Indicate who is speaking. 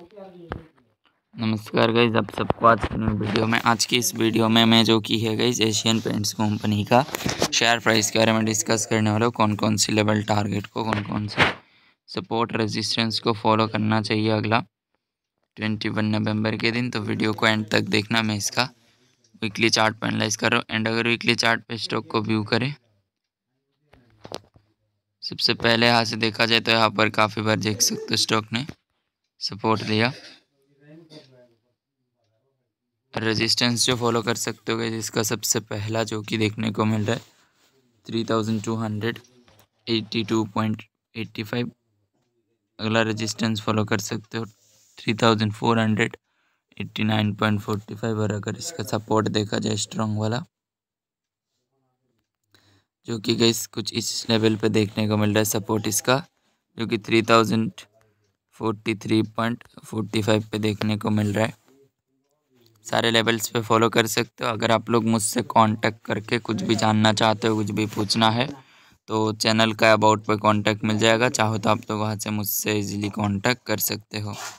Speaker 1: नमस्कार गाइज, आप सबको आज की न्यू वीडियो में। आज की इस वीडियो में मैं जो कि है गाइज एशियन पेंट्स कंपनी का शेयर प्राइस के बारे में डिस्कस करने वाला हूँ। कौन कौन सी लेवल टारगेट को, कौन कौन से सपोर्ट रेजिस्टेंस को फॉलो करना चाहिए अगला 21 नवंबर के दिन। तो वीडियो को एंड तक देखना। मैं इसका वीकली चार्ट पर एनालाइज कर रहा हूँ। एंड अगर वीकली चार्ट पे स्टॉक को व्यू करें, सबसे पहले यहाँ से देखा जाए तो यहाँ पर काफ़ी बार देख सकते हो स्टॉक ने सपोर्ट लिया। रेजिस्टेंस जो फॉलो कर सकते हो जिसका सबसे पहला जो कि देखने को मिल रहा है 3282.85। अगला रेजिस्टेंस फॉलो कर सकते हो 3489.45। और अगर इसका सपोर्ट देखा जाए स्ट्रॉन्ग वाला, जो कि गाइस कुछ इस लेवल पे देखने को मिल रहा है सपोर्ट इसका, जो कि 3043.45 पे देखने को मिल रहा है। सारे लेवल्स पे फॉलो कर सकते हो। अगर आप लोग मुझसे कांटेक्ट करके कुछ भी जानना चाहते हो, कुछ भी पूछना है, तो चैनल का अबाउट पे कांटेक्ट मिल जाएगा। चाहो तो आप लोग वहाँ से मुझसे इजीली कांटेक्ट कर सकते हो।